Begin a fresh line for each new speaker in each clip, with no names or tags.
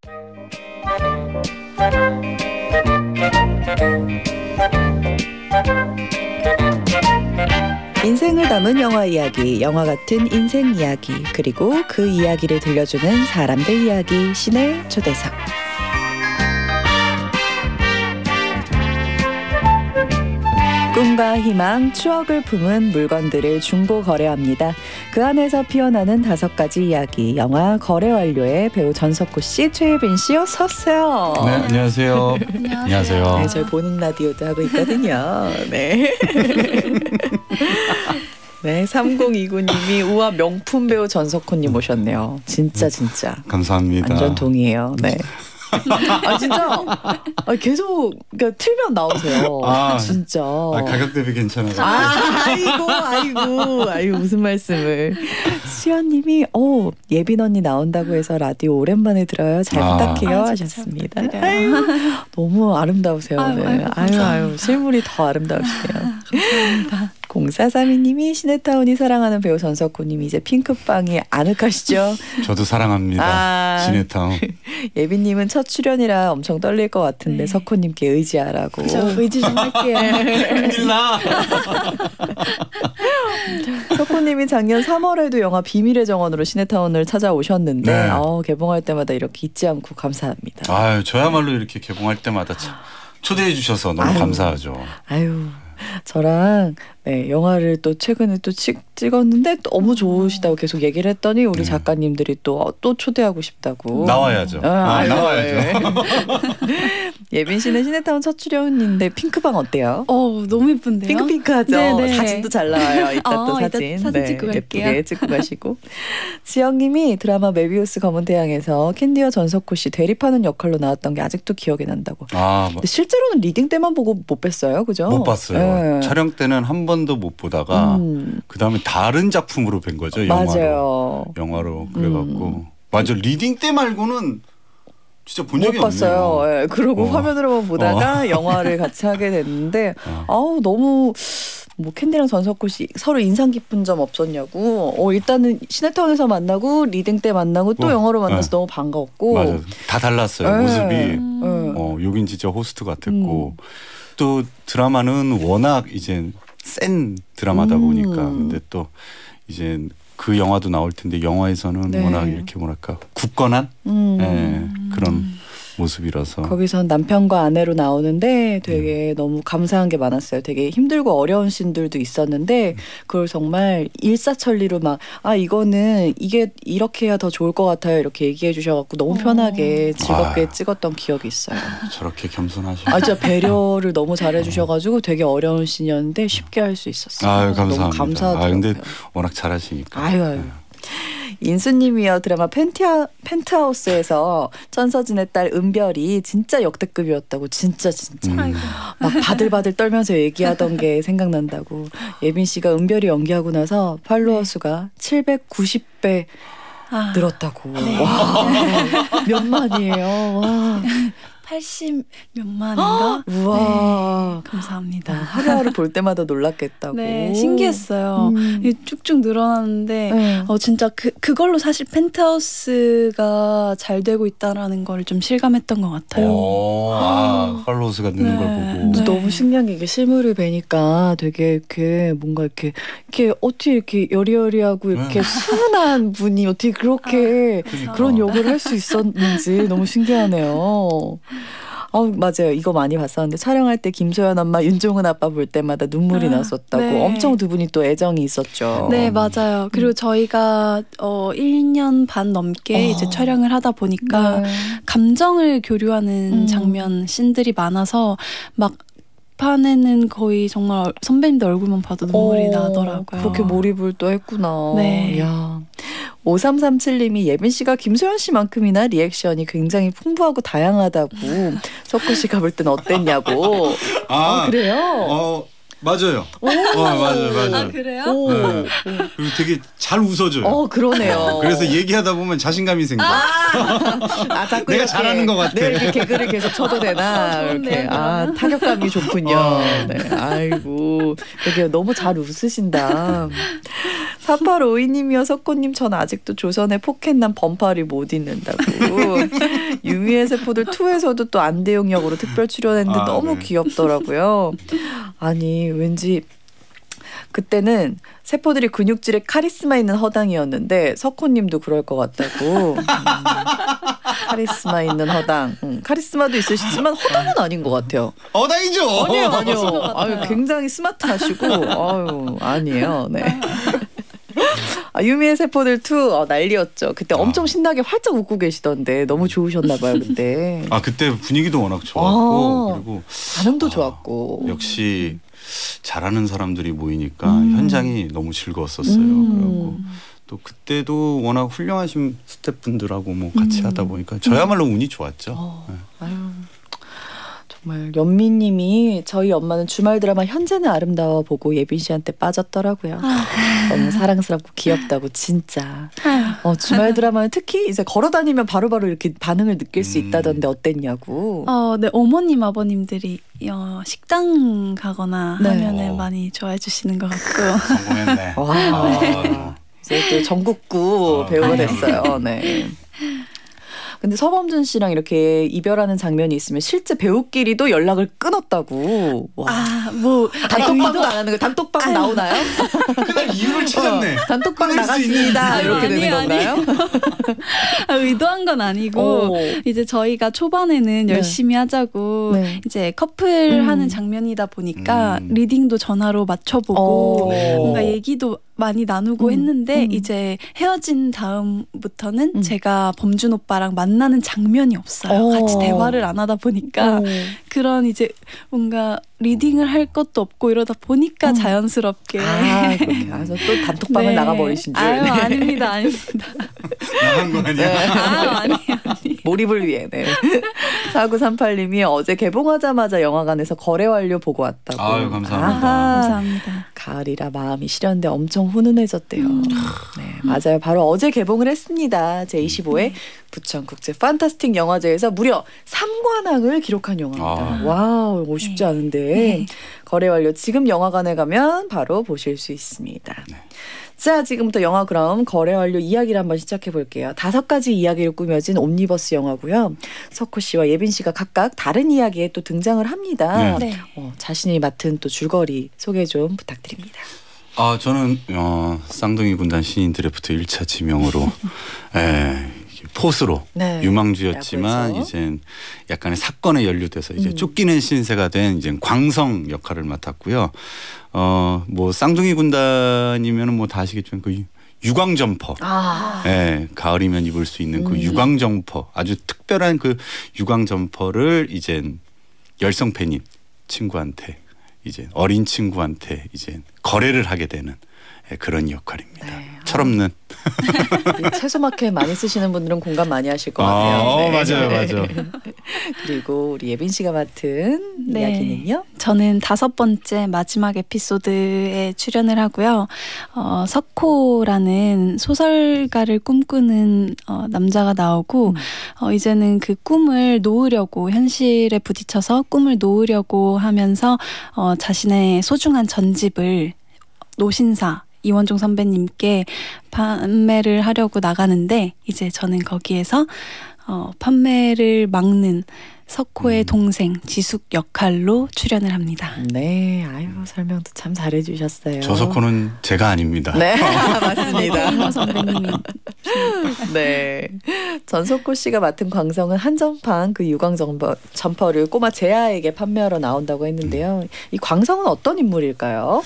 인생을 담은 영화 이야기, 영화 같은 인생 이야기, 그리고 그 이야기를 들려주는 사람들 이야기, 신의 초대석. 꿈과 희망, 추억을 품은 물건들을 중고 거래합니다. 그 안에서 피어나는 5가지 이야기, 영화 거래 완료의 배우 전석구 씨, 최예빈 씨 어서 오세요.
네, 안녕하세요. 안녕하세요.
네, 저희 보는 라디오도 하고 있거든요. 네. 네, 3029님이 우와 명품 배우 전석훈님 모셨네요. 진짜.
감사합니다.
완전 동의해요. 네. 아 진짜 계속 그러니까 틀면 나오세요. 진짜.
가격 대비 괜찮아요.
아이고 무슨 말씀을. 수연님이 예빈 언니 나온다고 해서 라디오 오랜만에 들어요. 잘 부탁해요 하셨습니다. 너무 아름다우세요. 오늘. 아유 실물이 더 아름다우시네요.
감사합니다.
0432님이 시네타운이 사랑하는 배우 전석구님이 이제 핑크빵이 아늑하시죠?
저도 사랑합니다. 시네타운.
예빈님은 첫 출연이라 엄청 떨릴 것 같은데
네.
석구님께 의지하라고.
저 의지 좀 할게요.
큰일 나.
석구님이 작년 3월에도 영화 비밀의 정원으로 시네타운을 찾아오셨는데
네.
개봉할 때마다 이렇게 잊지 않고 감사합니다.
아유, 저야말로 이렇게 개봉할 때마다 참 초대해 주셔서 너무 감사하죠.
아유. 저랑 영화를 또 최근에 또 찍었는데 너무 좋으시다고 계속 얘기를 했더니 우리 작가님들이 또 초대하고 싶다고.
나와야죠. 나와야죠.
예빈 씨는 시네타운 첫 출연인데 핑크방 어때요?
너무 예쁜데요?
핑크하죠.
네네.
사진도 잘 나와요. 이따 또 사진.
이따 사진 찍고 갈게요.
예쁘게 찍고 가시고. 지영님이 드라마 메비우스 검은 태양에서 캔디와 전석구 씨 대립하는 역할로 나왔던 게 아직도 기억이 난다고. 근데 실제로는 리딩 때만 보고 못 뵀어요, 그죠?
못 봤어요.
네.
촬영 때는 한 번도 못 보다가 그 다음에 다른 작품으로 뵌 거죠.
맞아요.
영화로 그래갖고 맞아. 리딩 때 말고는 진짜 본 적이
못 봤어요.
없네요.
네, 그러고 화면으로만 보다가 영화를 같이 하게 됐는데 너무 캔디랑 전석구 씨 서로 인상 깊은 점 없었냐고. 일단은 시네타운에서 만나고 리딩 때 만나고 또 영화로 만나서 너무 반가웠고.
맞아. 다 달랐어요. 모습이. 여긴 진짜 호스트 같았고 또 드라마는 워낙 이제 센 드라마다 보니까 근데 또 이제 그 영화도 나올 텐데 영화에서는 워낙 이렇게 뭐랄까 굳건한 그런 모습이라서
거기선 남편과 아내로 나오는데 되게 너무 감사한 게 많았어요. 되게 힘들고 어려운 씬들도 있었는데 그걸 정말 일사천리로 막 이거는 이게 이렇게 해야 더 좋을 것 같아요 이렇게 얘기해 주셔갖고 너무 편하게 즐겁게 찍었던 기억이 있어요.
저렇게 겸손하시고
진짜 배려를 너무 잘해 주셔가지고 되게 어려운 씬이었는데 쉽게 할 수 있었어요.
감사합니다.
너무 감사하더라고요.
근데 워낙 잘하시니까.
아유. 인수님이요. 드라마 펜트하우스에서 천서진의 딸 은별이 진짜 역대급이었다고. 진짜 막 바들바들 떨면서 얘기하던 게 생각난다고. 예빈 씨가 은별이 연기하고 나서 팔로워 수가 790배 늘었다고. 와, 몇만이에요. 와.
80 몇만인가?
우와.
네, 감사합니다.
하루하루 볼 때마다 놀랐겠다고.
네, 신기했어요. 쭉쭉 늘어나는데 진짜 그걸로 사실 펜트하우스가 잘 되고 있다라는 걸 좀 실감했던 것 같아요.
팔로우스가 느는 걸 보고.
너무 신기한 게 이게 실물을 뵈니까 되게 이렇게 뭔가 이렇게 어떻게 이렇게 여리여리하고 이렇게 순한 분이 어떻게 그렇게 그런 역을 할 수 있었는지 너무 신기하네요. 맞아요. 이거 많이 봤었는데 촬영할 때 김소연 엄마, 윤종은 아빠 볼 때마다 눈물이 났었다고.
네.
엄청 두 분이 또 애정이 있었죠.
네, 맞아요. 그리고 저희가 1년 반 넘게 이제 촬영을 하다 보니까 감정을 교류하는 장면, 씬들이 많아서 막 판에는 거의 정말 선배님들 얼굴만 봐도 눈물이 나더라고요.
그렇게 몰입을 또 했구나.
네.
야. 5337님이 예빈 씨가 김소연 씨만큼이나 리액션이 굉장히 풍부하고 다양하다고. 석구 씨가 볼 땐 어땠냐고. 그래요?
맞아요. 맞아요.
그래요?
네. 그리고 되게 잘 웃어줘요.
그러네요.
그래서 얘기하다 보면 자신감이 생겨.
자꾸
내가 잘하는 것 같아.
이렇게 개그를 계속 쳐도 되나. 이렇게. 타격감이 좋군요. 네. 아이고. 되게 너무 잘 웃으신다. 4852님이요. 석고님 전 아직도 조선의 포켓남 번팔이 못 잊는다고. 유미의 세포들 2에서도 또 안대용 역으로 특별 출연했는데 너무 귀엽더라고요. 아니 왠지 그때는 세포들이 근육질에 카리스마 있는 허당이었는데 석호님도 그럴 것 같다고. 카리스마 있는 허당. 카리스마도 있으시지만 허당은 아닌 것 같아요.
허당이죠.
아니요. 아유, 굉장히 스마트하시고 아니에요. 네. 유미의 세포들 2 난리였죠. 그때 엄청 신나게 활짝 웃고 계시던데 너무 좋으셨나 봐요 그때.
그때 분위기도 워낙 좋았고 그리고
반응도 좋았고
역시 잘하는 사람들이 모이니까 현장이 너무 즐거웠었어요. 그리고 또 그때도 워낙 훌륭하신 스태프분들하고 뭐 같이 하다 보니까 저야말로 운이 좋았죠. 네.
아유. 정말 연미님이 저희 엄마는 주말 드라마 현재는 아름다워 보고 예빈 씨한테 빠졌더라고요. 너무 사랑스럽고 귀엽다고 진짜. 주말 드라마는 특히 이제 걸어다니면 바로바로 이렇게 반응을 느낄 수 있다던데 어땠냐고.
네 어머님 아버님들이 식당 가거나 하면은 많이 좋아해 주시는 것 같고요.
성공했네.
와. 이제 또 전국구 배우가 됐어요. 네. 근데 서범준 씨랑 이렇게 이별하는 장면이 있으면 실제 배우끼리도 연락을 끊었다고. 와.
뭐
단톡방도 안 하는 거. 단톡방 나오나요?
그냥 이유를 찾았네.
단톡방 나갔습니다. 이렇게 되는 건가요?
의도한 건 아니고 이제 저희가 초반에는 열심히 하자고 이제 커플 하는 장면이다 보니까 리딩도 전화로 맞춰보고 뭔가 얘기도 많이 나누고 했는데 이제 헤어진 다음부터는 제가 범준 오빠랑 만나는 장면이 없어요. 같이 대화를 안 하다 보니까 그런 이제 뭔가 리딩을 할 것도 없고 이러다 보니까 자연스럽게
그렇게 또 단톡방을 나가버리신 줄.
아닙니다.
나간 거 아니야?
아니에요.
몰입을 위해. 4938님이 어제 개봉하자마자 영화관에서 거래 완료 보고 왔다고.
아유 감사합니다.
감사합니다.
가을이라 마음이 시렸는데 엄청 훈훈해졌대요. 네, 맞아요. 바로 어제 개봉을 했습니다. 제25회 부천국제 판타스틱 영화제에서 무려 3관왕을 기록한 영화입니다. 와우, 쉽지 않은데 거래 완료 지금 영화관에 가면 바로 보실 수 있습니다. 자, 지금부터 영화 그럼 거래 완료 이야기를 한번 시작해 볼게요. 5가지 이야기로 꾸며진 옴니버스 영화고요. 석호 씨와 예빈 씨가 각각 다른 이야기에 또 등장을 합니다. 자신이 맡은 또 줄거리 소개 좀 부탁드립니다.
저는 쌍둥이 군단 신인 드래프트 1차 지명으로 포스로 유망주였지만 이제 약간의 사건에 연루돼서 이제 쫓기는 신세가 된 이제 광성 역할을 맡았고요. 뭐 쌍둥이 군단이면은 뭐 다 아시겠지만 그 유광 점퍼. 가을이면 입을 수 있는 그 유광 점퍼. 아주 특별한 그 유광 점퍼를 이제 열성 팬인 친구한테 이제 어린 친구한테 이제 거래를 하게 되는 그런 역할입니다. 철없는.
채소마켓 많이 쓰시는 분들은 공감 많이 하실 것 같아요.
맞아요.
그리고 우리 예빈 씨가 맡은 이야기는요?
저는 5번째 마지막 에피소드에 출연을 하고요. 석호라는 소설가를 꿈꾸는 남자가 나오고 이제는 그 꿈을 놓으려고 현실에 부딪혀서 꿈을 놓으려고 하면서 자신의 소중한 전집을 노신사 이원종 선배님께 판매를 하려고 나가는데 이제 저는 거기에서 판매를 막는 석호의 동생 지숙 역할로 출연을 합니다.
네, 아유 설명도 참 잘해주셨어요.
저 석호는 제가 아닙니다.
네, 맞습니다.
선배님이.
네, 전석호 씨가 맡은 광성은 한정판 그 유광 점퍼를 꼬마 재아에게 판매하러 나온다고 했는데요. 이 광성은 어떤 인물일까요?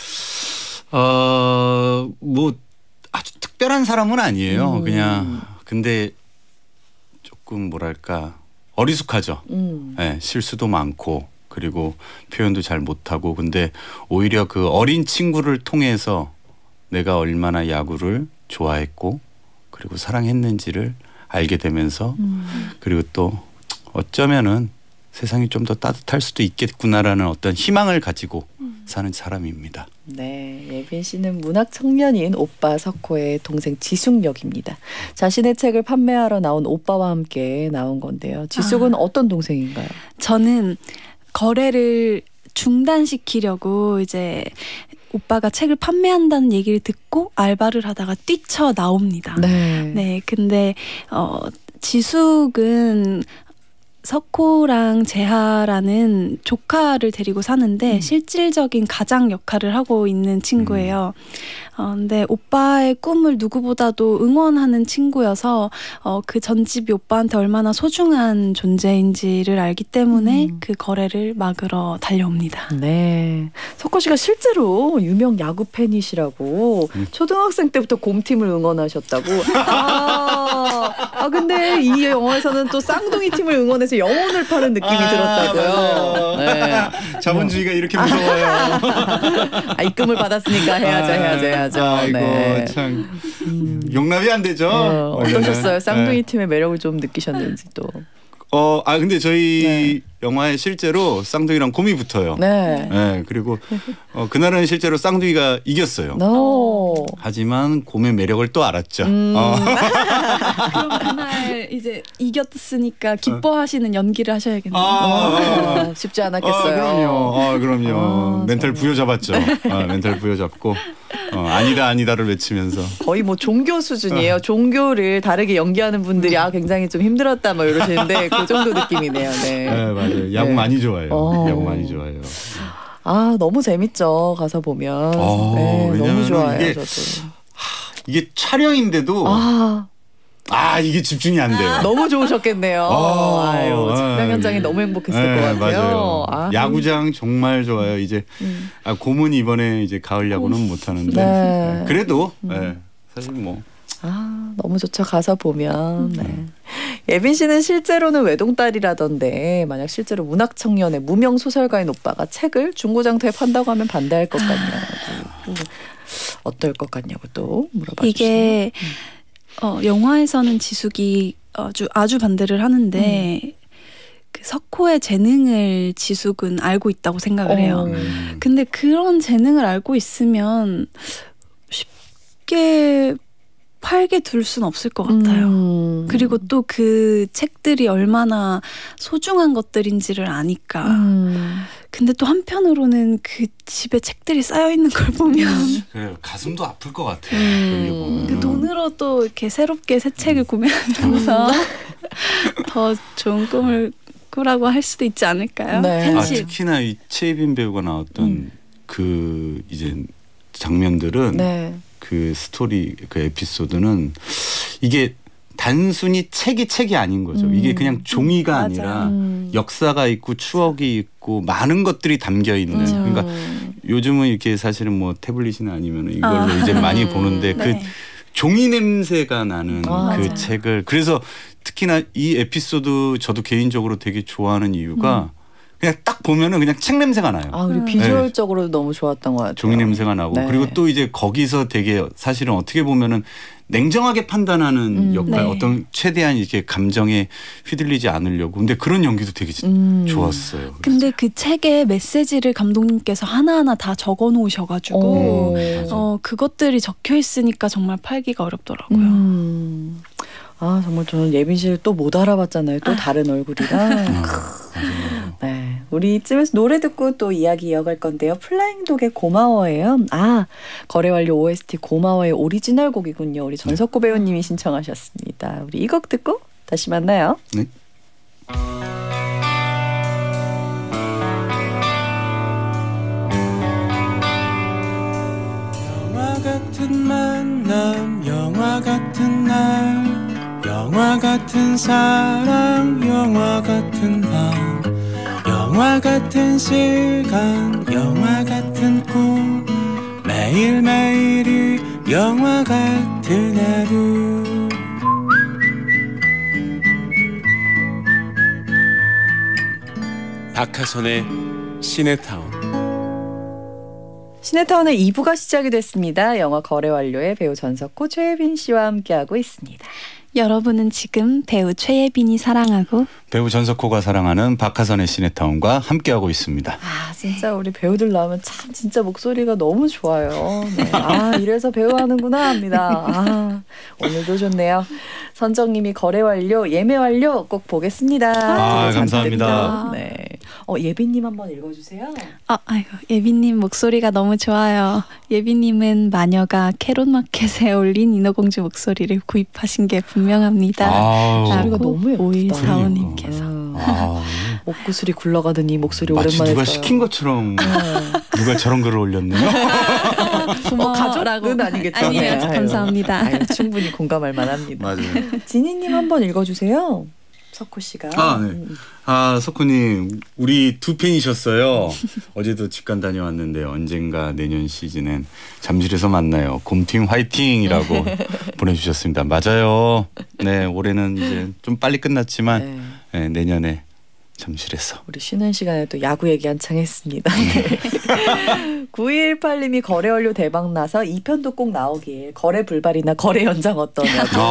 뭐 아주 특별한 사람은 아니에요. 그냥 근데 조금 뭐랄까 어리숙하죠. 실수도 많고 그리고 표현도 잘 못하고 근데 오히려 그 어린 친구를 통해서 내가 얼마나 야구를 좋아했고 그리고 사랑했는지를 알게 되면서 그리고 또 어쩌면은 세상이 좀 더 따뜻할 수도 있겠구나라는 어떤 희망을 가지고 사는 사람입니다.
네, 예빈 씨는 문학 청년인 오빠 석호의 동생 지숙 역입니다. 자신의 책을 판매하러 나온 오빠와 함께 나온 건데요. 지숙은 어떤 동생인가요?
저는 거래를 중단시키려고 이제 오빠가 책을 판매한다는 얘기를 듣고 알바를 하다가 뛰쳐 나옵니다. 네, 근데 지숙은 석호랑 재하라는 조카를 데리고 사는데 실질적인 가장 역할을 하고 있는 친구예요. 근데 오빠의 꿈을 누구보다도 응원하는 친구여서 그 전집이 오빠한테 얼마나 소중한 존재인지를 알기 때문에 그 거래를 막으러 달려옵니다.
네, 석호 씨가 실제로 유명 야구 팬이시라고 초등학생 때부터 곰팀을 응원하셨다고. 근데 이 영화에서는 또 쌍둥이 팀을 응원해서 영혼을 파는 느낌이 들었다고요.
네. 자본주의가 이렇게 무서워요.
입금을 받았으니까 해야죠.
아이고
네.
참 용납이 안 되죠.
어떠셨어요? 쌍둥이 팀의 매력을 좀 느끼셨는지 또.
근데 저희 영화에 실제로 쌍둥이랑 곰이 붙어요. 네, 그리고 그날은 실제로 쌍둥이가 이겼어요. 하지만 곰의 매력을 또 알았죠.
그럼 그날 이제 이겼으니까 기뻐하시는 연기를 하셔야겠네요.
쉽지 않았겠어요.
그럼요. 멘탈 부여잡았죠. 멘탈 부여잡고 아니다를 외치면서
거의 뭐 종교 수준이에요. 종교를 다르게 연기하는 분들이 굉장히 좀 힘들었다 뭐 이러시는데 그 정도 느낌이네요.
네, 맞아요. 야구 많이 좋아해요. 야구 많이 좋아해요.
너무 재밌죠. 가서 보면. 너무 좋아요. 저도.
이게 촬영인데도 이게 집중이 안 돼요.
너무 좋으셨겠네요. 촬영 현장이 너무 행복했을 것 같아요.
맞아요. 야구장 정말 좋아요. 이제 곰은 이번에 이제 가을 야구는 못 하는데 그래도 사실 뭐
너무 좋죠. 가서 보면. 예빈 씨는 실제로는 외동딸이라던데 만약 실제로 문학청년의 무명 소설가인 오빠가 책을 중고장터에 판다고 하면 반대할 것 같냐고. 어떨 것 같냐고 또 물어봐 주시네요.
이게 영화에서는 지숙이 아주 반대를 하는데 그 석호의 재능을 지숙은 알고 있다고 생각을 해요. 근데 그런 재능을 알고 있으면 쉽게 팔게 둘 수는 없을 것 같아요. 그리고 또 그 책들이 얼마나 소중한 것들인지를 아니까. 근데 또 한편으로는 그 집에 책들이 쌓여 있는 걸 보면
그래요. 가슴도 아플 것 같아요.
그 돈으로 또 이렇게 새롭게 새 책을 구매하면서 더 좋은 꿈을 꾸라고 할 수도 있지 않을까요?
특히나 이 최예빈 배우가 나왔던 그 이제 장면들은 그 스토리 그 에피소드는 이게 단순히 책이 아닌 거죠. 이게 그냥 종이가 아니라 역사가 있고 추억이 있고 많은 것들이 담겨 있는. 그러니까 요즘은 이렇게 사실은 뭐 태블릿이나 아니면 이걸로 이제 많이 보는데 그 종이 냄새가 나는 그 책을 그래서 특히나 이 에피소드 저도 개인적으로 되게 좋아하는 이유가 그냥 딱 보면은 그냥 책 냄새가 나요.
그리고 비주얼적으로 너무 좋았던 것 같아요.
종이 냄새가 나고 그리고 또 이제 거기서 되게 사실은 어떻게 보면은 냉정하게 판단하는 역할 어떤 최대한 이렇게 감정에 휘둘리지 않으려고 근데 그런 연기도 되게 좋았어요.
근데 그 책에 메시지를 감독님께서 하나하나 다 적어 놓으셔가지고 그것들이 적혀 있으니까 정말 팔기가 어렵더라고요.
정말 저는 예빈 씨를 또 못 알아봤잖아요. 또 다른 얼굴이랑. 네, 우리 이쯤에서 노래 듣고 또 이야기 이어갈 건데요. 플라잉독의 고마워예요. 거래 완료 OST 고마워의 오리지널 곡이군요. 우리 전석구 배우님이 신청하셨습니다. 우리 이 곡 듣고 다시 만나요.
네.
영화 같은 만남, 영화 같은 날, 영화 같은 사랑, 영화 같은 밤, 영화 같은 시간, 영화 같은 꿈, 매일매일이 영화 같은 하루. 박하선의 시네타운.
시네타운의 2부가 시작이 됐습니다. 영화 거래 완료의 배우 전석호, 최예빈 씨와 함께하고 있습니다.
여러분은 지금 배우 최예빈이 사랑하고
배우 전석호가 사랑하는 박하선의 시네타운과 함께하고 있습니다.
진짜 우리 배우들 나오면 참 진짜 목소리가 너무 좋아요. 이래서 배우 하는구나 합니다. 오늘도 좋네요. 선정님이 거래 완료, 예매 완료 꼭 보겠습니다.
감사합니다.
네. 예빈님 한번 읽어주세요.
아이고 예빈님 목소리가 너무 좋아요. 예빈님은 마녀가 캐롯마켓에 올린 인어공주 목소리를 구입하신 게 분명합니다.
목소리가 너무 예쁘다.
5145님께서.
목구슬이 굴러가더니 목소리
마치
오랜만에
누가
들어요.
시킨 것처럼 누가 저런 글을 올렸네요.
가족은 아니겠죠.
아니에요.
네.
감사합니다.
아유, 충분히 공감할 만합니다.
맞아요.
지니님 한번 읽어주세요. 석호 씨가.
네. 석훈님 우리 두 팬이셨어요. 어제도 직관 다녀왔는데 언젠가 내년 시즌엔 잠실에서 만나요. 곰팀 화이팅이라고 보내주셨습니다. 맞아요. 네, 올해는 이제 좀 빨리 끝났지만 네, 내년에 잠실에서.
우리 쉬는 시간에 또 야구 얘기 한창 했습니다. 9218님이 거래 완료 대박 나서 2편도 꼭 나오길. 거래 불발이나 거래 연장 어떠냐고.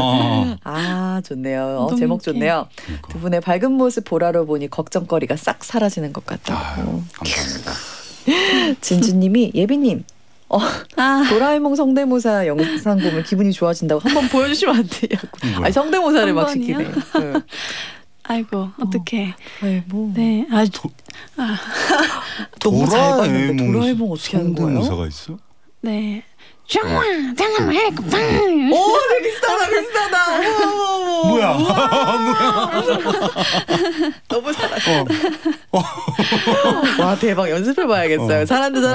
좋네요. 제목 좋네요.
그러니까.
두 분의 밝은 모습 보라로 보니 걱정거리가 싹 사라지는 것 같다고.
감사합니다.
진주님이 예빈님 도라에몽 성대모사 영상 보면 기분이 좋아진다고 한번 보여주시면 안 되냐고. 아니, 성대모사를 막 시키네.
아이고 어떡해.
뭐.
네.
너무 잘 봤는데 도라에몽 어떻게 하는 거예요?
성대모사가 있어?
네. 정말 되게
비슷하다.
뭐야?
너무 잘하셨다. 와 대박 연습해봐야겠어요.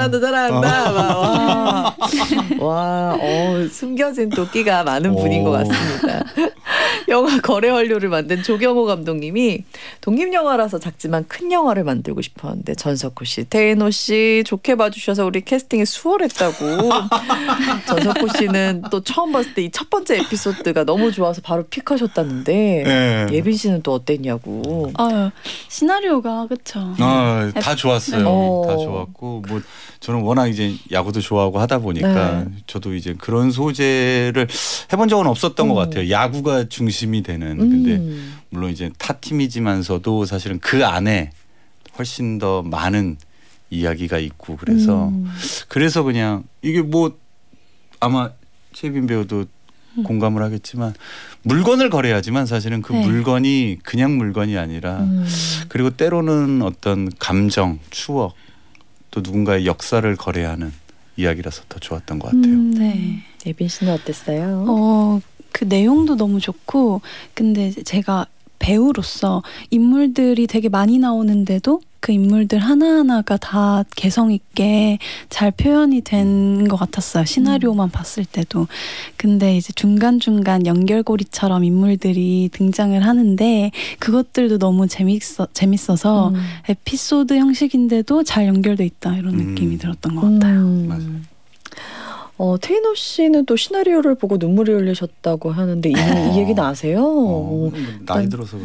잘한다. 와, 숨겨진 도끼가 많은 분인 것 같습니다. 영화 거래 완료를 만든 조경호 감독님이 독립영화라서 작지만 큰 영화를 만들고 싶었는데 전석호 씨, 태인호 씨 좋게 봐주셔서 우리 캐스팅이 수월했다고. 전석호 씨는 또 처음 봤을 때 이 첫 번째 에피소드가 너무 좋아서 바로 픽하셨다는데 예빈 씨는 또 어땠냐고.
시나리오가 그쵸.
다 좋았어요. 다 좋았고 뭐 저는 워낙 이제 야구도 좋아하고 하다 보니까 저도 이제 그런 소재를 해본 적은 없었던 것 같아요. 야구가 중심이 되는. 근데 물론 이제 타 팀이지만서도 사실은 그 안에 훨씬 더 많은 이야기가 있고 그래서 그냥 이게 뭐 아마 최빈 배우도 공감을 하겠지만 물건을 거래하지만 사실은 그 물건이 그냥 물건이 아니라 그리고 때로는 어떤 감정, 추억 또 누군가의 역사를 거래하는 이야기라서 더 좋았던 것 같아요.
네.
예빈 씨는 어땠어요?
그 내용도 너무 좋고 근데 제가 배우로서 인물들이 되게 많이 나오는데도 그 인물들 하나하나가 다 개성 있게 잘 표현이 된 것 같았어요. 시나리오만 봤을 때도. 근데 이제 중간중간 연결고리처럼 인물들이 등장을 하는데 그것들도 너무 재밌어서 에피소드 형식인데도 잘 연결돼 있다 이런 느낌이 들었던 것 같아요.
맞아요.
태인호 씨는 또 시나리오를 보고 눈물이 흘리셨다고 하는데 이 얘기는 아세요?
나이 들어서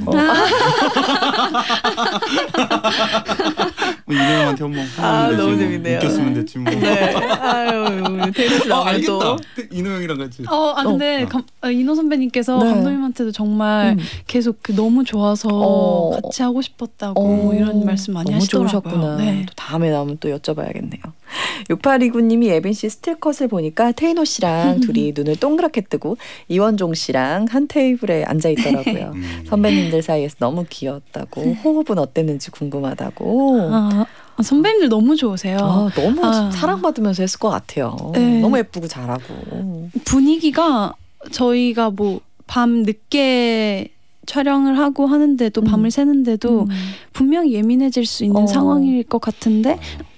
이명한테 한번
너무 재밌네요.
웃겼으면 됐지 뭐.
네. 태인호 씨 나오면
알겠다. 이노영이랑 같이.
근데 이노 선배님께서 감독님한테도 정말 계속 너무 좋아서 같이 하고 싶었다고 이런 말씀 많이 하시더라고요.
좋으셨구나. 네. 또 다음에 나오면 또 여쭤봐야겠네요. 6829님이 예빈 씨 스틸컷을 보니까 태인호 씨랑 둘이 눈을 동그랗게 뜨고 이원종 씨랑 한 테이블에 앉아 있더라고요. 선배님들 사이에서 너무 귀여웠다고. 호흡은 어땠는지 궁금하다고.
선배님들 너무 좋으세요.
너무 사랑받으면서 했을 것 같아요. 너무 예쁘고 잘하고.
분위기가 저희가 뭐 밤 늦게 촬영을 하고 하는데도 밤을 새는데도 분명히 예민해질 수 있는 상황일 것 같은데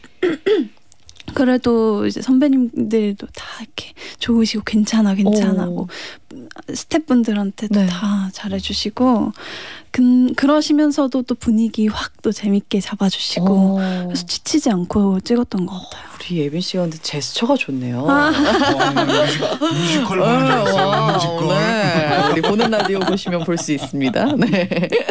그래도 이제 선배님들도 다 이렇게 좋으시고 괜찮아 뭐 스태프분들한테도 다 잘해주시고 그러시면서도 또 분위기 확 또 재밌게 잡아주시고 그래서 지치지 않고 찍었던 것 같아요.
우리 예빈 씨가 근데 제스처가 좋네요.
뮤지컬 보는 줄 알았어요. 뮤지컬.
네. 우리 보는 라디오 보시면 볼 수 있습니다. 네.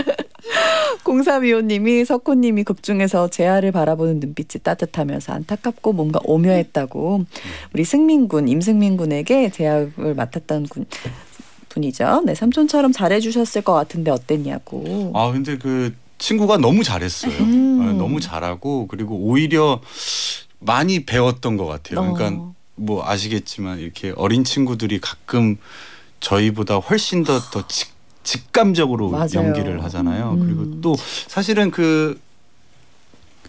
0325님이 석호님이 극 중에서 재하를 바라보는 눈빛이 따뜻하면서 안타깝고 뭔가 오묘했다고. 우리 승민군, 임승민군에게 재하를 맡았던 분이죠. 네, 삼촌처럼 잘해주셨을 것 같은데 어땠냐고.
근데 그 친구가 너무 잘했어요. 너무 잘하고 그리고 오히려 많이 배웠던 것 같아요. 그러니까 뭐 아시겠지만 이렇게 어린 친구들이 가끔 저희보다 훨씬 더 직감적으로
맞아요.
연기를 하잖아요. 그리고 또 사실은 그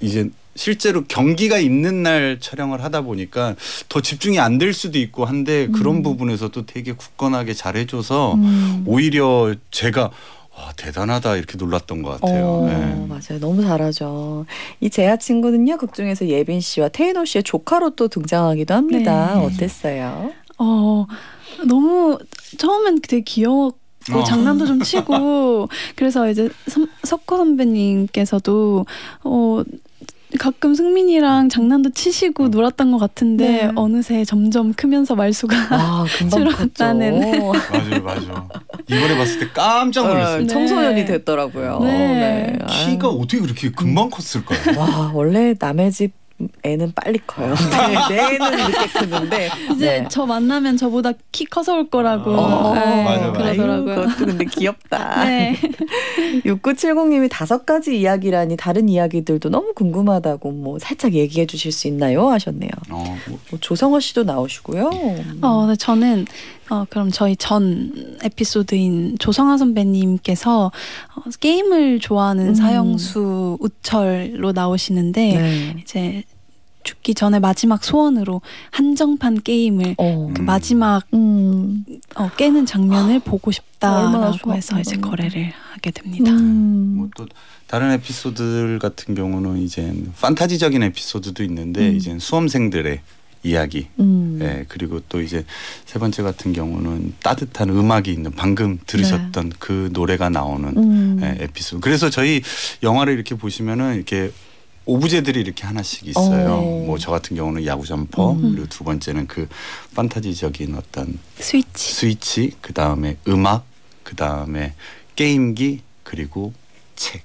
이제 실제로 경기가 있는 날 촬영을 하다 보니까 더 집중이 안 될 수도 있고 한데 그런 부분에서도 되게 굳건하게 잘해줘서 오히려 제가 와, 대단하다 이렇게 놀랐던 것 같아요. 네.
맞아요. 너무 잘하죠. 이 제아 친구는요. 극중에서 예빈 씨와 태인호 씨의 조카로 또 등장하기도 합니다.
네.
어땠어요?
너무 처음엔 되게 귀여웠고 장난도 좀 치고 그래서 이제 석호 선배님께서도 가끔 승민이랑 장난도 치시고 놀았던 것 같은데
네.
어느새 점점 크면서 말수가
금방
줄었다는.
맞아요. 이번에 봤을 때 깜짝 놀랐어요.
네, 청소년이 됐더라고요.
네.
키가 어떻게 그렇게 금방 컸을까요?
와, 원래 남의 집 애는 빨리 커요. 내 애는 늦게 크는데
이제 저 만나면 저보다 키 커서 올 거라고
맞아.
그러더라고요.
그것도 근데 귀엽다.
네.
6970님이 5가지 이야기라니 다른 이야기들도 너무 궁금하다고 뭐 살짝 얘기해 주실 수 있나요? 하셨네요. 뭐 조성호 씨도 나오시고요.
네, 저는 그럼 저희 전 에피소드인 조성아 선배님께서 게임을 좋아하는 사형수 우철로 나오시는데
네.
이제 죽기 전에 마지막 소원으로 한정판 게임을 그 마지막 깨는 장면을 보고 싶다라고 해서 이제 거래를 하게 됩니다.
뭐 또 다른 에피소드들 같은 경우는 이제 판타지적인 에피소드도 있는데 이제 수험생들의 이야기. 네, 그리고 또 이제 세 번째 같은 경우는 따뜻한 음악이 있는 방금 들으셨던 그 노래가 나오는 에피소드. 그래서 저희 영화를 이렇게 보시면은 이렇게 오브제들이 이렇게 하나씩 있어요. 뭐 저 같은 경우는 야구 점퍼 그리고 두 번째는 그 판타지적인 어떤 스위치 그다음에 음악 그다음에 게임기 그리고 책.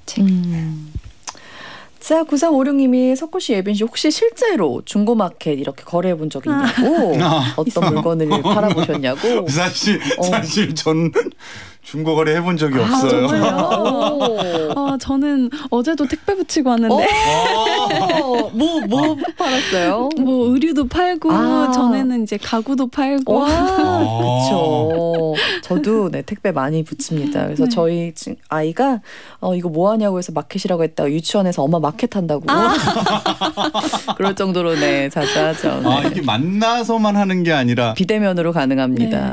자, 9356님이 석호 씨, 예빈 씨 혹시 실제로 중고마켓 이렇게 거래해 본 적 있냐고 어떤 물건을 팔아보셨냐고.
사실 저는 중고거래 해본 적이 없어요.
정말요?
저는 어제도 택배 붙이고 왔는데
뭐 팔았어요?
뭐 의류도 팔고 전에는 이제 가구도 팔고.
그렇죠. 저도 택배 많이 붙입니다. 그래서 저희 아이가 이거 뭐 하냐고 해서 마켓이라고 했다가 유치원에서 엄마 마켓 한다고 그럴 정도로 자주 하죠.
이게 만나서만 하는 게 아니라
비대면으로 가능합니다.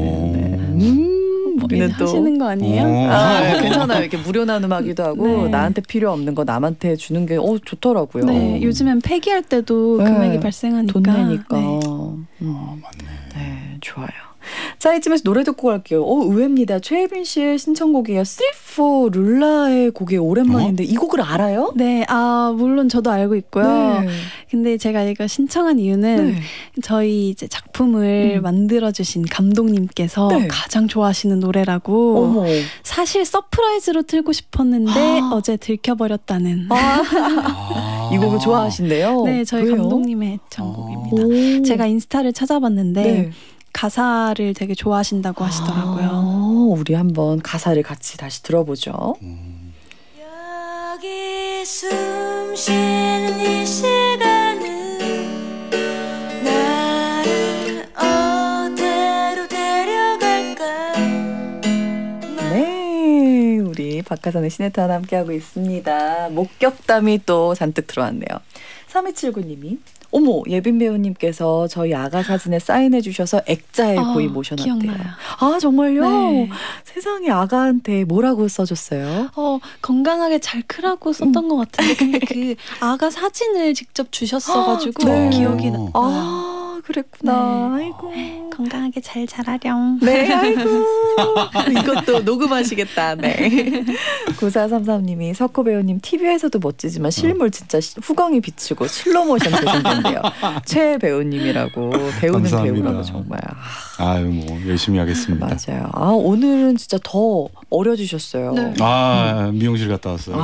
우리는 또
하시는 거 아니에요?
괜찮아요. 이렇게 무료 나눔하기도 하고 나한테 필요 없는 거 남한테 주는 게 좋더라고요.
네, 요즘엔 폐기할 때도 금액이 발생하니까.
돈 내니까.
맞네.
네, 좋아요. 자, 이쯤에서 노래 듣고 갈게요. 의외입니다. 최혜빈 씨의 신청곡이에요. 3-4 룰라의 곡이 오랜만인데 이 곡을 알아요?
네, 물론 저도 알고 있고요. 근데 제가 이거 신청한 이유는 저희 이제 작품을 만들어주신 감독님께서 가장 좋아하시는 노래라고 사실 서프라이즈로 틀고 싶었는데 어제 들켜버렸다는.
이 곡을 좋아하신대요?
네, 저희
왜요?
감독님의 애창곡입니다. 제가 인스타를 찾아봤는데 가사를 되게 좋아하신다고 하시더라고요.
우리 한번 가사를 같이 다시 들어보죠.
여기 숨 쉬는 이 시간은 나를 어디로 데려갈까.
네, 우리 박하선의 시네타와 함께하고 있습니다. 목격담이 또 잔뜩 들어왔네요. 3279님이 어머, 예빈 배우님께서 저희 아가 사진에 사인해 주셔서 액자에 고이 모셔놨대요.
기억나요.
정말요?
네.
세상에 아가한테 뭐라고 써줬어요?
건강하게 잘 크라고 썼던 것 같은데 근데 그 아가 사진을 직접 주셨어가지고 기억이 나요.
그랬구나.
네.
아이고.
건강하게 잘 자라렴.
네, 아이고. 이것도 녹음하시겠다. 네. 9433님이 석호 배우님 TV에서도 멋지지만 실물 진짜 후광이 비치고 슬로모션 재생된대요. 최 배우님이라고 배우는
감사합니다.
배우라고 정말.
뭐 열심히 하겠습니다.
맞아요. 오늘은 진짜 더 어려지셨어요.
네.
미용실 갔다 왔어요.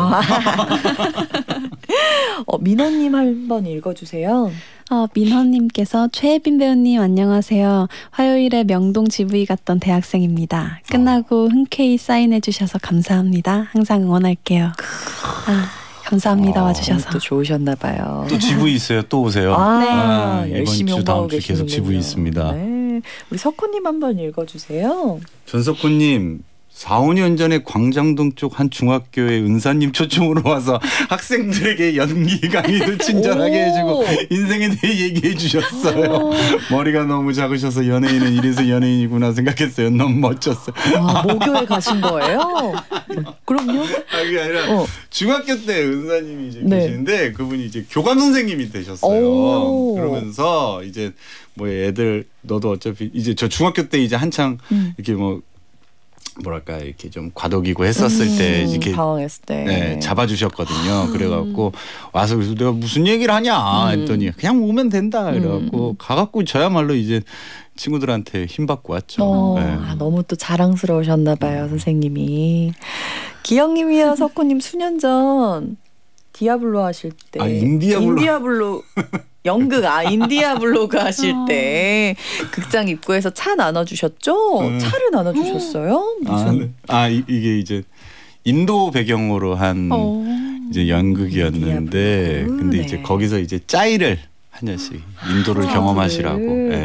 민호님 한번 읽어주세요.
민헌님께서 최혜빈 배우님 안녕하세요. 화요일에 명동 GV 갔던 대학생입니다. 끝나고 흔쾌히 사인해 주셔서 감사합니다. 항상 응원할게요. 감사합니다. 와주셔서.
또 좋으셨나 봐요.
또 GV 있어요. 또 오세요.
열심히
이번 주 다음
홍보하고
주 계속
계시는군요.
GV 있습니다.
네. 우리 석호님 한번 읽어주세요.
전석훈님 4, 5년 전에 광장동 쪽 한 중학교에 은사님 초청으로 와서 학생들에게 연기 강의도 친절하게 해주고 인생에 대해 얘기해 주셨어요. 머리가 너무 작으셔서 연예인은 이래서 연예인이구나 생각했어요. 너무 멋졌어요.
아, 모교에 가신 거예요? 그럼요.
그게 아니라 중학교 때 은사님이 이제
네.
계시는데 그분이 이제 교감 선생님이 되셨어요. 그러면서 이제 뭐 애들 너도 어차피 이제 저 중학교 때 이제 한창 이렇게 뭐랄까 이렇게 좀 과도기고 했었을 때 이렇게
당황했을 때
네, 잡아주셨거든요. 그래갖고 와서 그래서 내가 무슨 얘기를 하냐 했더니 그냥 오면 된다. 그래갖고 가갖고 저야말로 이제 친구들한테 힘받고 왔죠. 네.
아, 너무 또 자랑스러우셨나 봐요, 선생님이. 기영님이야 석호님 수년 전 디아블로 하실 때 인디아블로 연극 인디아블로그 하실 때 극장 입구에서 차 나눠주셨죠? 차를 나눠주셨어요? 무슨
이게 이제 인도 배경으로 한 이제 연극이었는데 근데
네.
이제 거기서 이제 짜이를 한 잔씩 인도를 경험하시라고. 네.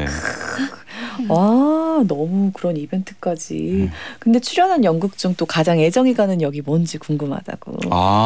와 너무 그런 이벤트까지. 근데 출연한 연극 중 또 가장 애정이 가는 역이 뭔지 궁금하다고.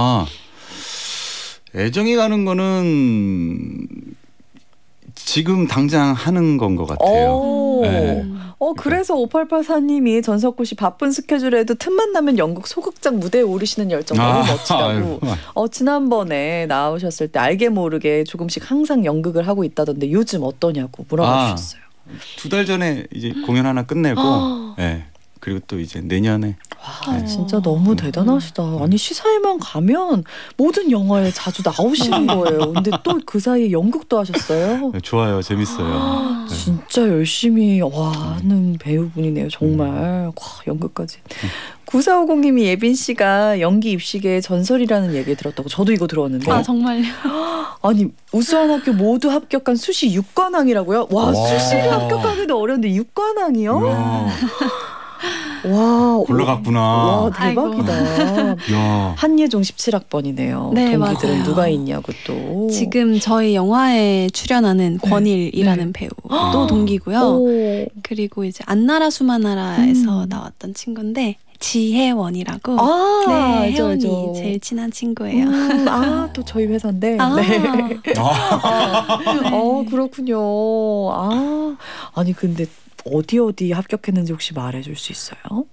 애정이 가는 거는 지금 당장 하는 건 것 같아요. 네.
그래서 5884님이 전석구 씨 바쁜 스케줄에도 틈만 나면 연극 소극장 무대에 오르시는 열정 너무 멋지다고. 지난번에 나오셨을 때 알게 모르게 조금씩 항상 연극을 하고 있다던데 요즘 어떠냐고 물어봐 주셨어요.
2달 전에 이제 공연 하나 끝내고 네. 그리고 또 이제 내년에.
와, 진짜 너무 대단하시다. 아니 시사회만 가면 모든 영화에 자주 나오시는 거예요. 근데 또 그 사이에 연극도 하셨어요?
네, 좋아요. 재밌어요. 네.
진짜 열심히 하는 배우분이네요. 정말. 와, 연극까지. 9450님이 예빈 씨가 연기 입시계의 전설이라는 얘기 들었다고. 저도 이거 들었는데.
아 정말요?
아니 우수한 학교 모두 합격한 수시 6관왕이라고요? 와 수시를 합격하기도 어려운데 6관왕이요? 와
올라갔구나.
와 대박이다. 한예종 17학번이네요.
네,
동기들은
맞아요.
누가 있냐고 또.
지금 저희 영화에 출연하는 권일이라는 배우도 동기고요. 그리고 이제 안나라 수마나라에서 나왔던 친구인데 지혜원이라고. 네,
알죠,
혜원이
알죠.
제일 친한 친구예요.
또 저희 회사인데.
아.
네. 그렇군요. 아니 근데 어디 합격했는지 혹시 말해줄 수 있어요?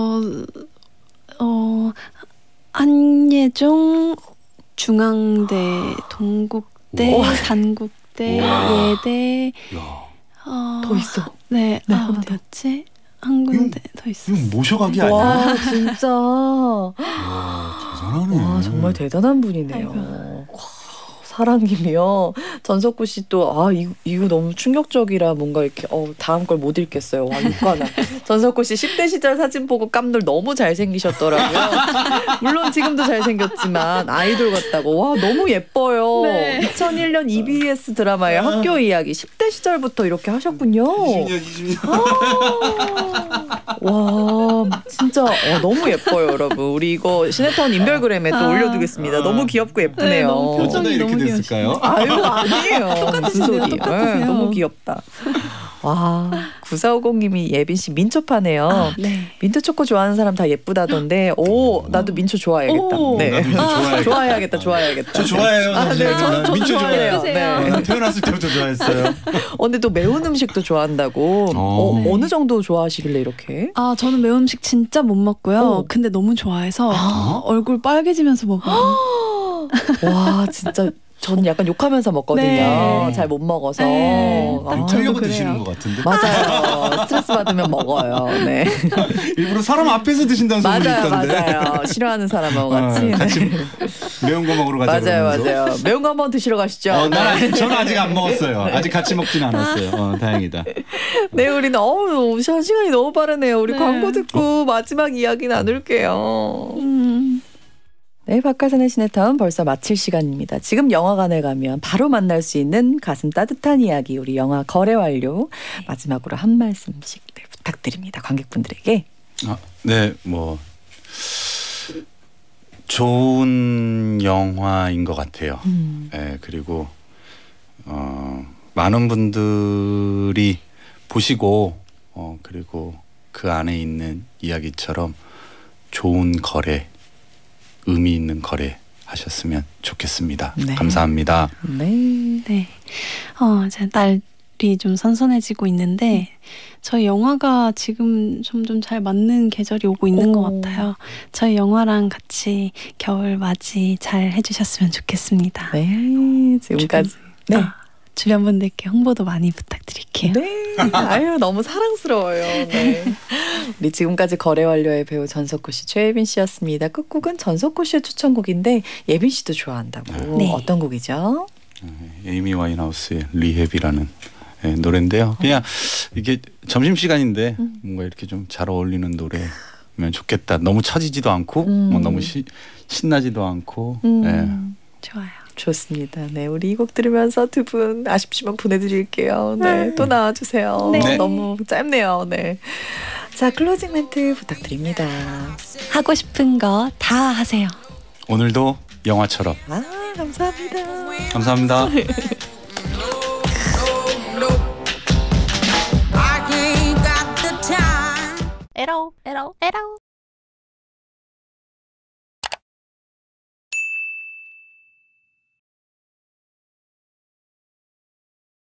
한예종, 중앙대, 동국대, 단국대, 예대.
더 있어.
네, 어디였지? 한 군데 더 있어.
모셔가기 아니야?
와 진짜.
대단하네.
와 정말 대단한 분이네요. 사랑님이요. 전석구 씨 또 이거 너무 충격적이라 뭔가 이렇게 다음 걸 못 읽겠어요. 와 육관왕. 전석구 씨 10대 시절 사진 보고 깜놀 너무 잘생기셨더라고요. 물론 지금도 잘생겼지만 아이돌 같다고. 와 너무 예뻐요.
네.
2001년 EBS 드라마의 학교 이야기 10대 시절부터 이렇게 하셨군요.
20년.
와 진짜 너무 예뻐요 여러분. 우리 이거 시네타운 인별그램에 또 올려두겠습니다. 너무 귀엽고 예쁘네요.
네, 너무
어쩌다 이렇게 됐을까요?
아유 아니에요. 무슨 소리.
똑같으세요.
너무 귀엽다. 와 9450님이 예빈 씨 민초파네요.
네.
민트 초코 좋아하는 사람 다 예쁘다던데 나도 민초 좋아해야겠다. 네.
나도 이제
좋아해야겠다.
저 좋아해요. 사실.
네, 저도
민초
좋아해요.
좋아해요.
네.
태어났을 때부터 좋아했어요.
근데 또 매운 음식도 좋아한다고.
네.
어느 정도 좋아하시길래 이렇게?
저는 매운 음식 진짜 못 먹고요. 근데 너무 좋아해서 얼굴 빨개지면서 먹어요.
와 진짜 저는 약간 욕하면서 먹거든요.
네.
잘 못 먹어서.
네, 딱
하려고
그래요.
드시는 것 같은데.
맞아요. 스트레스 받으면 먹어요. 네.
일부러 사람 앞에서 드신다는 소문이 있던데.
맞아요. 싫어하는 사람하고 같이.
같이 매운 거 먹으러 가자.
맞아요. 매운 거 한번 드시러 가시죠.
저는 아직 안 먹었어요. 아직 같이 먹진 않았어요. 다행이다.
네, 우리는 시간이 너무 빠르네요. 우리
네.
광고 듣고 마지막 이야기 나눌게요. 네, 박하선의 시네타운 벌써 마칠 시간입니다. 지금 영화관에 가면 바로 만날 수 있는 가슴 따뜻한 이야기, 우리 영화 거래 완료. 마지막으로 한 말씀씩 부탁드립니다. 관객분들에게.
네, 좋은 영화인 것 같아요. 네, 그리고 많은 분들이 보시고 그리고 그 안에 있는 이야기처럼 좋은 거래, 의미 있는 거래 하셨으면 좋겠습니다.
네.
감사합니다.
네.
네. 제 딸이 좀 선선해지고 있는데 저희 영화가 지금 점점 잘 맞는 계절이 오고 있는 것 같아요. 저희 영화랑 같이 겨울 맞이 잘 해주셨으면 좋겠습니다.
네. 지금까지. 네.
주변 분들께 홍보도 많이 부탁드릴게요.
네. 아유, 너무 사랑스러워요. 네. 우리 지금까지 거래 완료의 배우 전석구 씨, 최예빈 씨였습니다. 끝곡은 전석구 씨의 추천곡인데 예빈 씨도 좋아한다고.
네.
어떤 곡이죠?
에이미 와인하우스의 리헵이라는 노래인데요. 그냥 이게 점심시간인데 뭔가 이렇게 좀 잘 어울리는 노래면 좋겠다. 너무 처지지도 않고 뭐 너무 신나지도 않고. 네.
좋아요.
좋습니다. 네, 우리 이 곡 들으면서 두 분 아쉽지만 보내드릴게요. 네, 또 나와주세요.
네.
너무 짧네요. 네. 자, 클로징 멘트 부탁드립니다.
하고 싶은 거 다 하세요.
오늘도 영화처럼.
아, 감사합니다.
감사합니다.
I ain't got the time.
에러.